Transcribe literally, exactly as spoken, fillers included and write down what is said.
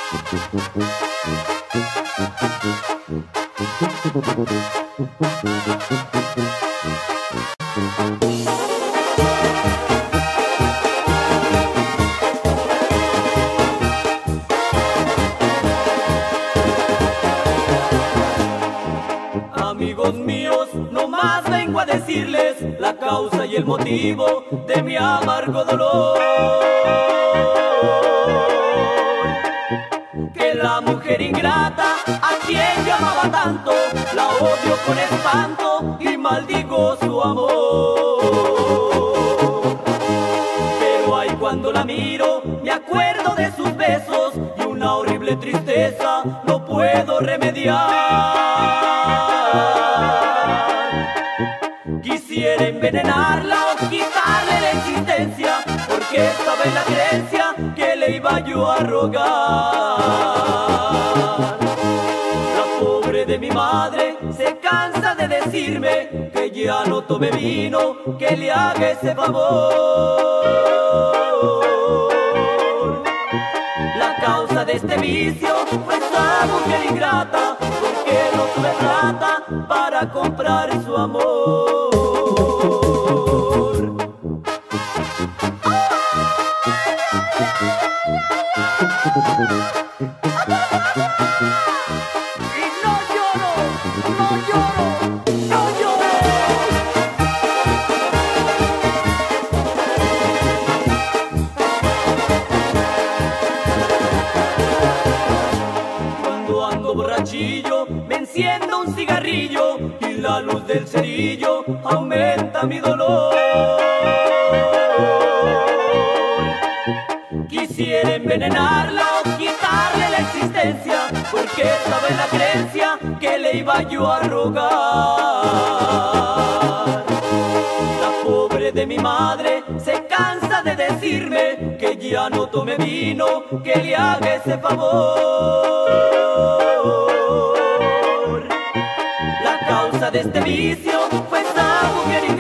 Amigos míos, no más vengo a decirles la causa y el motivo de mi amargo dolor. Que la mujer ingrata a quien yo amaba tanto, la odio con espanto y maldigo su amor. Pero ay, cuando la miro, me acuerdo de sus besos y una horrible tristeza no puedo remediar. Quisiera envenenarla o quitarle la existencia, porque estaba en la creencia que le iba yo a rogar. La pobre de mi madre se cansa de decirme que ya no tome vino, que le haga ese favor. La causa de este vicio fue esa mujer ingrata, porque no tuve plata para comprar su amor. Y no lloro, no lloro, no lloro. Cuando ando borrachillo, me enciendo un cigarrillo y la luz del cerillo aumenta mi dolor. Quisiera envenenarla o quitarle la existencia, porque estaba en la creencia que le iba yo a rogar. La pobre de mi madre se cansa de decirme que ya no tome vino, que le haga ese favor. La causa de este vicio fue esa mujer